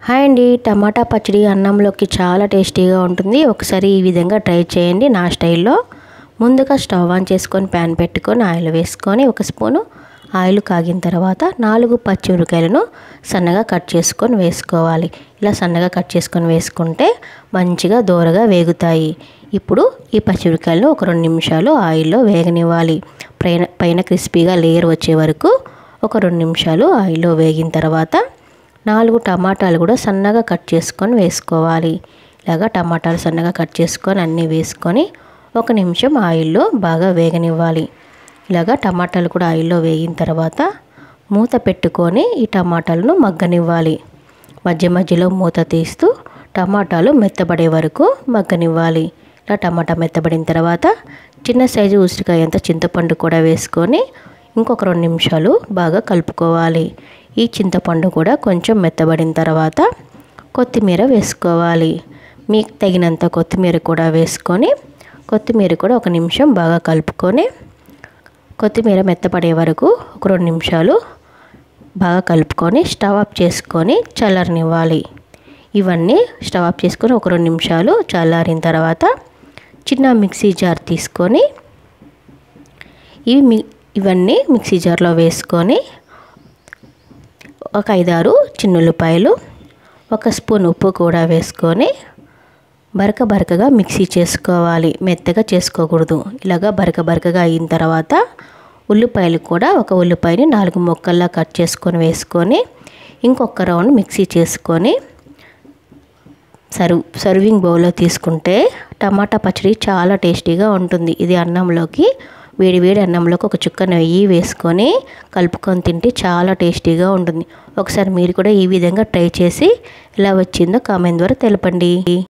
Hi అండి, టమాటా పచ్చడి అన్నంలోకి చాలా టేస్టీగా ఉంటుంది. ఒకసారి ఈ విధంగా ట్రై చేయండి నా స్టైల్లో. ముందుగా స్టవ్ ఆన్ చేసుకొని ప్యాన్ పెట్టుకొని ఆయిల్ వేసుకొని ఒక స్పూను ఆయిల్ కాగిన తర్వాత 4 పచ్చిమిరపకాయలను సన్నగా కట్ చేసుకొని వేసుకోవాలి. ఇలా సన్నగా కట్ చేసుకొని వేసుకుంటే మంచిగా దోరగా వేగుతాయి. ఇప్పుడు ఈ పచ్చిమిరపకాయలను ఒక 2 నిమిషాలు ఆయిల్లో వేగనివ్వాలి. పైన క్రిస్పీగా లేయర్ వచ్చే వరకు ఒక 2 నిమిషాలు ఆయిల్లో వేగిన తర్వాత 4 టమాటాలు కూడా సన్నగా కట్ చేసుకొని వేసుకోవాలి. ఇలాగా టమాటాలు సన్నగా కట్ చేసుకొని అన్నీ వేసుకొని 1 నిమిషం ఆయిల్లో బాగా వేగనివ్వాలి. ఇలాగా టమాటాలు కూడా ఆయిల్లో వేగిన తర్వాత మూత పెట్టుకొని ఈ టమాటాలను మగ్గనివ్వాలి. మధ్య మధ్యలో మూత తీస్తూ టమాటాలు మెత్తబడే వరకు మగ్గనివ్వాలి. ఇలా టమాటా మెత్తబడిన తర్వాత చిన్న సైజు ఉసిరికాయంత చింతపండు కూడా వేసుకొని ఇంకొక 2 నిమిషాలు బాగా కలుపుకోవాలి. ఈ చింతపండు కూడా కొంచెం మెత్తబడిన తర్వాత కొత్తిమీర వేసుకోవాలి. మీకు తగినంత కొత్తిమీర కూడా వేసుకొని కొత్తిమీర కూడా 1 నిమిషం బాగా కలుపుకొని కొత్తిమీర మెత్తపడే వరకు ఒక 2 నిమిషాలు బాగా కలుపుకొని స్టవ్ ఆఫ్ చేసుకొని చల్లారనివ్వాలి. ఇవన్నీ స్టవ్ ఆఫ్ చేసుకొని ఒక 2 నిమిషాలు చల్లారిన తర్వాత చిన్న మిక్సీ జార్ తీసుకొని ఇవన్నీ మిక్సీ జార్లో వేసుకొని ఒక 5-6 చిన్నుల్లిపాయలు, 1 స్పూన్ ఉప్పు కూడా వేసుకొని బరకగా మిక్సీ చేసుకోవాలి. మెత్తగా చేసుకోకూడదు. ఇలాగా బరకగా అయిన తర్వాత ఉల్లిపాయలు కూడా ఒక ఉల్లిపాయని 4 ముక్కల్లా కట్ చేసుకొని వేసుకొని ఇంకొక రౌండ్ మిక్సీ చేసుకొని సర్వింగ్ బౌల్లో తీసుకుంటే టమాటా పచ్చడి చాలా టేస్టీగా ఉంటుంది. ఇది అన్నంలోకి వేడి అన్నంలోకి ఒక చుక్క నెయ్యి వేసుకొని కలుపుకొని తింటే చాలా టేస్టీగా ఉంటుంది. ఒకసారి మీరు కూడా ఈ విధంగా ట్రై చేసి ఎలా వచ్చిందో కామెంట్ ద్వారా తెలపండి.